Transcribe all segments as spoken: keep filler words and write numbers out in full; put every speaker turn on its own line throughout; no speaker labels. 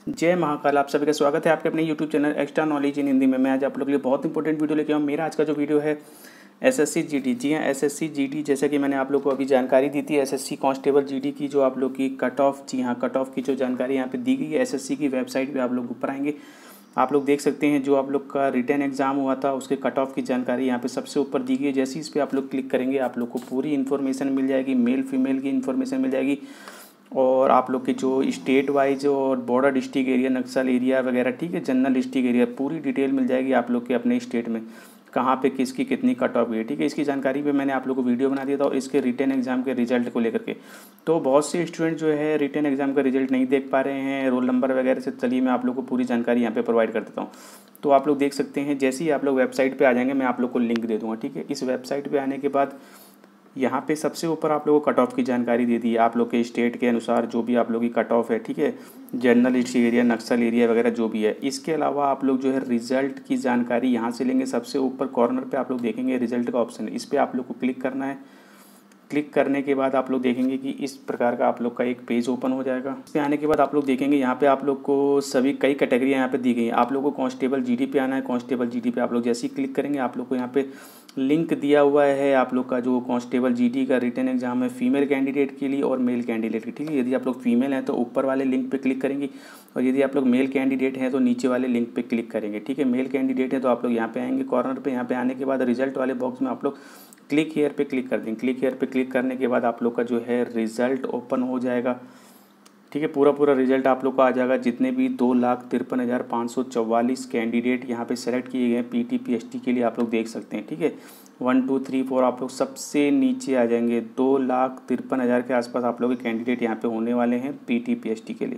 जय महाकाल। आप सभी का स्वागत है आपके अपने YouTube channel extra knowledge in Hindi में। मैं आज आप लोगों के लिए बहुत इंपॉर्टेंट वीडियो लेके आऊँ। मेरा आज का जो वीडियो है एसएससी जीडी, जी हाँ एसएससी जीडी, जैसे कि मैंने आप लोग को अभी जानकारी दी थी एसएससी कांस्टेबल जीडी की जो आप लोग की कट ऑफ, जी हाँ कट ऑफ की जो जानकारी यहाँ पे दी गई है एसएससी की वेबसाइट पर आप लोग ऊपर आएंगे, आप लोग देख सकते हैं जो आप लोग का रिटन एग्जाम हुआ था उसके कट ऑफ की जानकारी यहाँ पे सबसे ऊपर दी गई है। जैसे इस पर आप लोग क्लिक करेंगे आप लोग को पूरी इन्फॉर्मेशन मिल जाएगी, मेल फीमेल की इन्फॉर्मेशन मिल जाएगी और आप लोग के जो स्टेट वाइज और border district area, Naxal area वगैरह, ठीक है, जनरल डिस्ट्रिक्ट एरिया, पूरी डिटेल मिल जाएगी आप लोग के अपने स्टेट में कहाँ पे किसकी कितनी कट ऑफ हुई है। ठीक है, इसकी जानकारी पे मैंने आप लोग को वीडियो बना दिया था और इसके रिटन एग्जाम के रिजल्ट को लेकर के। तो बहुत से स्टूडेंट जो है रिटन एग्जाम का रिजल्ट नहीं देख पा रहे हैं, रोल नंबर वगैरह से। चलिए मैं आप लोग को पूरी जानकारी यहाँ पे प्रोवाइड कर देता हूँ। तो आप लोग देख सकते हैं जैसे ही आप लोग वेबसाइट पर आ जाएंगे मैं आप लोग को लिंक दे दूँगा। ठीक है, इस वेबसाइट पर आने के बाद यहाँ पे सबसे ऊपर आप लोगों को कट ऑफ की जानकारी दे दी है, आप लोग के स्टेट के अनुसार जो भी आप लोग की कट ऑफ है। ठीक है, जनरल एरिया, नक्सल एरिया वगैरह जो भी है। इसके अलावा आप लोग जो है रिजल्ट की जानकारी यहाँ से लेंगे। सबसे ऊपर कॉर्नर पे आप लोग देखेंगे रिजल्ट का ऑप्शन है, इस पर आप लोग को क्लिक करना है। क्लिक करने के बाद आप लोग देखेंगे कि इस प्रकार का आप लोग का एक पेज ओपन हो जाएगा। इस पे आने के बाद आप लोग देखेंगे यहाँ पे आप लोग को सभी कई कैटेगरी यहाँ पे दी गई हैं। आप लोग को कांस्टेबल जीडी पे आना है। कांस्टेबल जीडी पे आप लोग जैसे ही क्लिक करेंगे आप लोग को यहाँ पे लिंक दिया हुआ है आप लोग का जो कांस्टेबल जीडी का रिटन एग्जाम है फीमेल कैंडिडेट के लिए और मेल कैंडिडेट के। ठीक है, यदि आप लोग फीमेल हैं तो ऊपर वाले लिंक पे क्लिक करेंगे और यदि आप लोग मेल कैंडिडेट हैं तो नीचे वाले लिंक पे क्लिक करेंगे। ठीक है, मेल कैंडिडेट है तो आप लोग यहाँ पे आएंगे कॉर्नर पे। यहाँ पे आने के बाद रिजल्ट वाले बॉक्स में आप लोग क्लिक हेयर पे क्लिक कर देंगे। क्लिक हेयर पे क्लिक करने के बाद आप लोग का जो है रिजल्ट ओपन हो जाएगा। ठीक है, पूरा पूरा रिजल्ट आप लोग को आ जाएगा। जितने भी दो लाख तिरपन हज़ार पाँच सौ चौवालीस कैंडिडेट यहाँ पे सेलेक्ट किए गए हैं P T P S T के लिए आप लोग देख सकते हैं। ठीक है, वन टू थ्री फोर आप लोग सबसे नीचे आ जाएंगे। दो लाख तिरपन हज़ार के आसपास आप लोग के कैंडिडेट यहाँ पे होने वाले हैं P T P S T के लिए।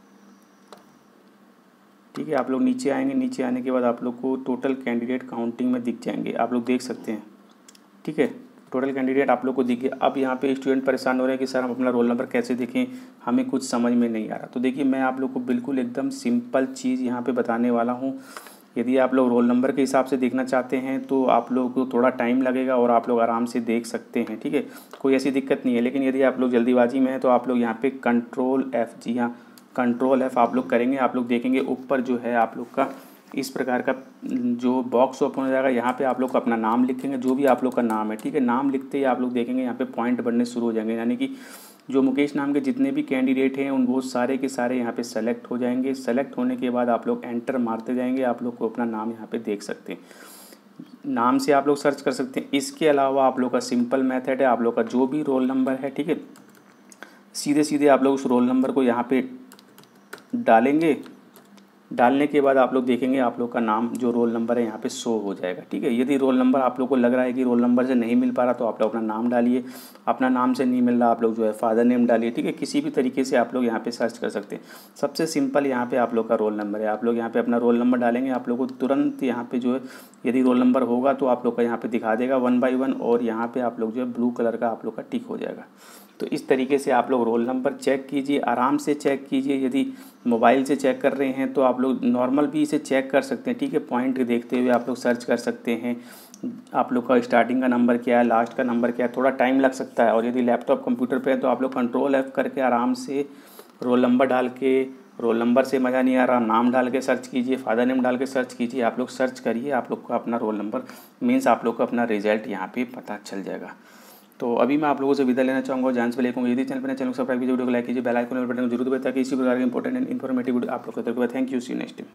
ठीक है, आप लोग नीचे आएंगे। नीचे आने के बाद आप लोग को टोटल कैंडिडेट काउंटिंग में दिख जाएंगे, आप लोग देख सकते हैं। ठीक है, टोटल कैंडिडेट आप लोग को दिखे। अब यहाँ पे स्टूडेंट परेशान हो रहे हैं कि सर हम अपना रोल नंबर कैसे देखें, हमें कुछ समझ में नहीं आ रहा। तो देखिए मैं आप लोग को बिल्कुल एकदम सिंपल चीज़ यहाँ पे बताने वाला हूँ। यदि आप लोग रोल नंबर के हिसाब से देखना चाहते हैं तो आप लोग को थोड़ा टाइम लगेगा और आप लोग आराम से देख सकते हैं। ठीक है, कोई ऐसी दिक्कत नहीं है। लेकिन यदि आप लोग जल्दीबाजी में हैं तो आप लोग यहाँ पे कंट्रोल एफ, जी हाँ कंट्रोल एफ आप लोग करेंगे। आप लोग देखेंगे ऊपर जो है आप लोग का इस प्रकार का जो बॉक्स ओपन हो जाएगा। यहाँ पे आप लोग अपना नाम लिखेंगे, जो भी आप लोग का नाम है। ठीक है, नाम लिखते ही आप लोग देखेंगे यहाँ पे पॉइंट बनने शुरू हो जाएंगे, यानी कि जो मुकेश नाम के जितने भी कैंडिडेट हैं उन वो सारे के सारे यहाँ पे सेलेक्ट हो जाएंगे। सेलेक्ट होने के बाद आप लोग एंटर मारते जाएंगे। आप लोग को अपना नाम यहाँ पे देख सकते हैं, नाम से आप लोग सर्च कर सकते हैं। इसके अलावा आप लोग का सिंपल मेथड है, आप लोग का जो भी रोल नंबर है, ठीक है, सीधे सीधे आप लोग उस रोल नंबर को यहाँ पे डालेंगे। डालने के बाद आप लोग देखेंगे आप लोग का नाम जो रोल नंबर है यहाँ पे शो हो जाएगा। ठीक है, यदि रोल नंबर आप लोग को लग रहा है कि रोल नंबर से नहीं मिल पा रहा तो आप लोग अपना नाम डालिए। अपना नाम से नहीं मिल रहा आप लोग जो है फादर नेम डालिए। ठीक है, किसी भी तरीके से आप लोग यहाँ पे सर्च कर सकते हैं। सबसे सिंपल यहाँ पे आप लोग का रोल नंबर है, आप लोग यहाँ पे अपना रोल नंबर डालेंगे। आप लोग को तुरंत यहाँ पे जो है यदि रोल नंबर होगा तो आप लोग का यहाँ पे दिखा देगा वन बाई वन और यहाँ पे आप लोग जो है ब्लू कलर का आप लोग का टिक हो जाएगा। तो इस तरीके से आप लोग रोल नंबर चेक कीजिए, आराम से चेक कीजिए। यदि मोबाइल से चेक कर रहे हैं तो आप लोग नॉर्मल भी इसे चेक कर सकते हैं। ठीक है, पॉइंट देखते हुए आप लोग सर्च कर सकते हैं आप लोग का स्टार्टिंग का नंबर क्या है, लास्ट का नंबर क्या है। थोड़ा टाइम लग सकता है और यदि लैपटॉप कंप्यूटर पे है तो आप लोग कंट्रोल एफ करके आराम से रोल नंबर डाल के, रोल नंबर से मज़ा नहीं आ रहा नाम डाल के सर्च कीजिए, फादर नेम डाल के सर्च कीजिए। आप लोग सर्च करिए, आप लोग को अपना रोल नंबर मीन्स आप लोग को अपना रिजल्ट यहाँ पे पता चल जाएगा। तो अभी मैं आप लोगों से विदा लेना चाहूँगा और जान से लेकर यदि चैनल पर चैनल को सब्सक्राइब कीजिए, वीडियो को लाइक कीजिए, बेल आइकन बटन को जरूर दबाइए ताकि इसी प्रकार के इंपॉर्टेंट एंड इन्फॉर्मेटिव वीडियो आप लोग को। Thank you, see you next time.